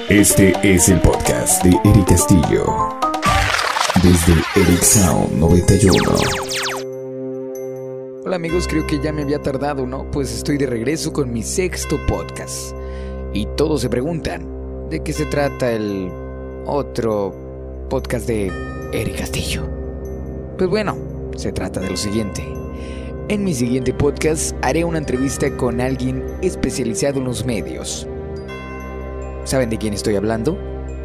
Este es el podcast de Eric Castillo, desde Eric Sound 91. Hola amigos, creo que ya me había tardado, ¿no? Pues estoy de regreso con mi sexto podcast. Y todos se preguntan, ¿de qué se trata el otro podcast de Eric Castillo? Pues bueno, se trata de lo siguiente. En mi siguiente podcast haré una entrevista con alguien especializado en los medios. ¿Saben de quién estoy hablando?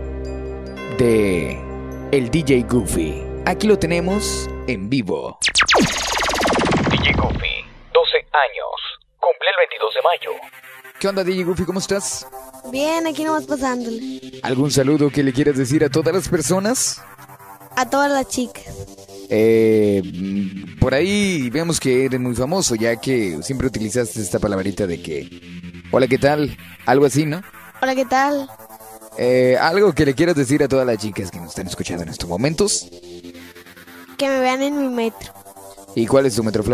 De el DJ Goofy. Aquí lo tenemos en vivo. DJ Goofy, 12 años. Cumple el 22 de mayo. ¿Qué onda, DJ Goofy? ¿Cómo estás? Bien, aquí nomás pasándole. ¿Algún saludo que le quieras decir a todas las personas? A todas las chicas. Por ahí vemos que eres muy famoso, ya que siempre utilizaste esta palabrita de que hola, ¿qué tal? Algo así, ¿no? Hola, ¿qué tal? Algo que le quieras decir a todas las chicas que nos están escuchando en estos momentos. Que me vean en mi metro. ¿Y cuál es tu Metroflow?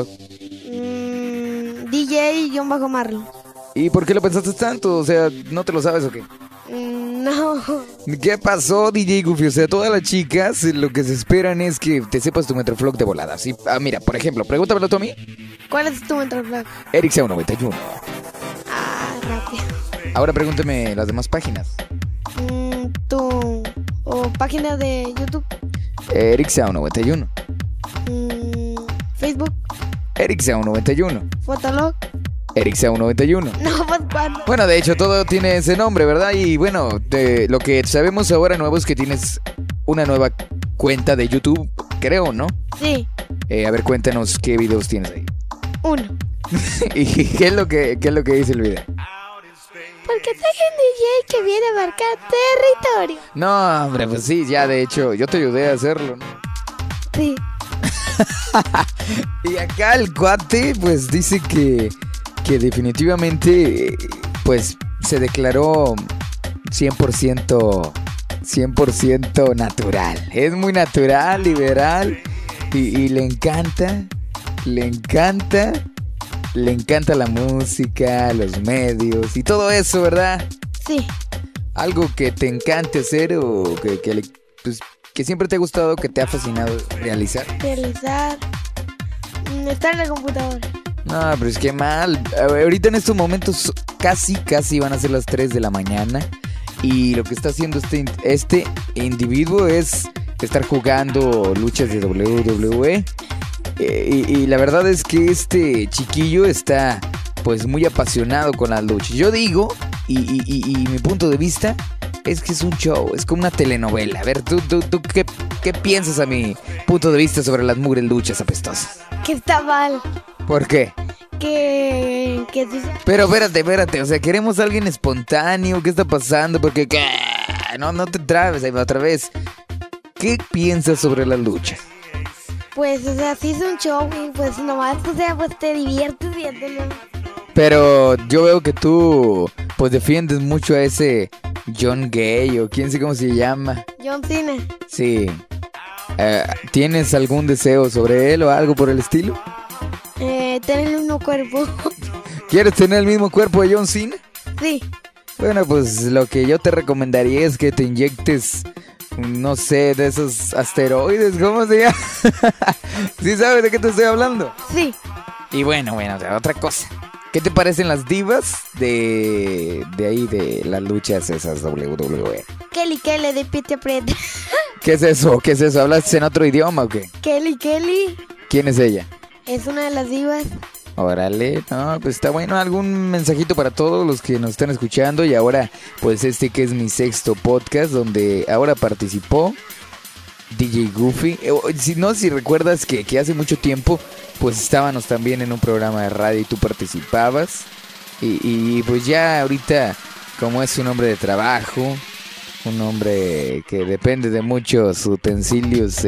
DJ-Marlon. ¿Y por qué lo pensaste tanto? O sea, ¿no te lo sabes o qué? No. ¿Qué pasó, DJ Goofy? O sea, todas las chicas lo que se esperan es que te sepas tu Metroflow de volada. ¿Sí? Mira, por ejemplo, pregúntamelo tú a mí. ¿Cuál es tu Metroflow? Eric Sound 91. Rápido. Ahora pregúntame las demás páginas. Tu página de YouTube. Eric Sound 91. Facebook. Eric Sound 91. Fotolog. Eric Sound 91. No, pues ¿cuándo? Bueno, de hecho todo tiene ese nombre, ¿verdad? Y bueno, lo que sabemos ahora nuevo es que tienes una nueva cuenta de YouTube, creo, ¿no? Sí. A ver, cuéntanos qué videos tienes ahí. 1. ¿Y qué es lo que dice el video? Porque soy un DJ que viene a marcar territorio. No, hombre, pues sí, ya de hecho, yo te ayudé a hacerlo, ¿no? Sí. Y acá el cuate, pues dice que definitivamente, pues se declaró 100% natural. Es muy natural, liberal y le encanta la música, los medios y todo eso, ¿verdad? Sí. Algo que te encante hacer o que siempre te ha gustado, que te ha fascinado realizar. Estar en la computadora. No, pero es que mal. Ahorita en estos momentos casi van a ser las 3 de la mañana. Y lo que está haciendo este individuo es estar jugando luchas de WWE. Y la verdad es que este chiquillo está pues muy apasionado con las luchas. Yo digo, y mi punto de vista es que es un show, es como una telenovela. A ver, ¿tú qué piensas a mi punto de vista sobre las mugres luchas apestosas? Que está mal. ¿Por qué? Que sí. Pero espérate, o sea, queremos a alguien espontáneo. ¿Qué está pasando? Porque no te trabes ahí otra vez. ¿Qué piensas sobre las luchas? Pues, o sea, sí es un show y pues nomás, o sea, pues te diviertes viéndolo. Pero yo veo que tú, pues defiendes mucho a ese John Gay o quién sé cómo se llama. John Cena. Sí. ¿Tienes algún deseo sobre él o algo por el estilo? Tener el mismo cuerpo. ¿Quieres tener el mismo cuerpo de John Cena? Sí. Bueno, pues lo que yo te recomendaría es que te inyectes, no sé, de esos asteroides, ¿cómo se llama? ¿Sí sabes de qué te estoy hablando? Sí. Y bueno, o sea, otra cosa. ¿Qué te parecen las divas de ahí, de las luchas esas WWE? Kelly de Pete Aprieta. ¿Qué es eso? ¿Hablas en otro idioma o qué? Kelly. ¿Quién es ella? Es una de las divas. Órale, no, pues está bueno. ¿Algún mensajito para todos los que nos están escuchando? Y ahora, pues que es mi sexto podcast, donde ahora participó DJ Goofy. Si recuerdas que hace mucho tiempo, pues estábamos también en un programa de radio y tú participabas. Y pues ya ahorita, como es un hombre de trabajo, un hombre que depende de muchos utensilios,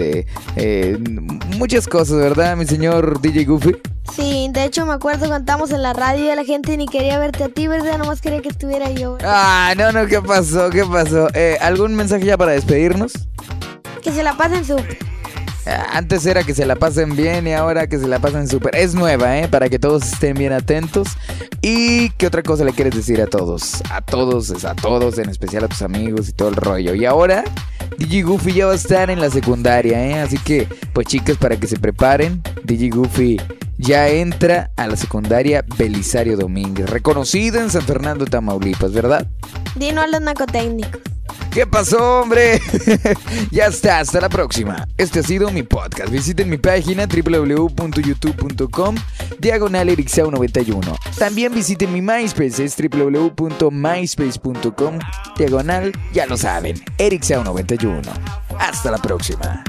muchas cosas, ¿verdad, mi señor DJ Goofy? Sí, de hecho me acuerdo cuando estábamos en la radio y la gente ni quería verte a ti, ¿verdad? Nomás quería que estuviera yo. No, ¿qué pasó? ¿Algún mensaje ya para despedirnos? Que se la pasen súper. Antes era que se la pasen bien y ahora que se la pasen súper. Es nueva, para que todos estén bien atentos. ¿Y qué otra cosa le quieres decir a todos? A todos, en especial a tus amigos y todo el rollo. Y ahora, DJ Goofy ya va a estar en la secundaria, Así que, pues chicas, para que se preparen, DJ Goofy ya entra a la secundaria Belisario Domínguez, reconocida en San Fernando, Tamaulipas, ¿verdad? Dino a los narcotécnicos. ¿Qué pasó, hombre? Ya está, hasta la próxima. Este ha sido mi podcast. Visiten mi página www.youtube.com/EricSao91. También visiten mi MySpace, es www.myspace.com/ ya lo saben, EricSao91. Hasta la próxima.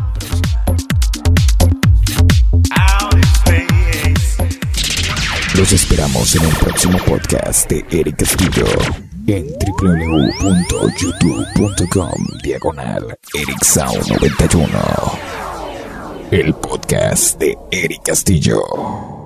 Los esperamos en el próximo podcast de Eric Castillo en www.youtube.com/EricSao91. El podcast de Eric Castillo.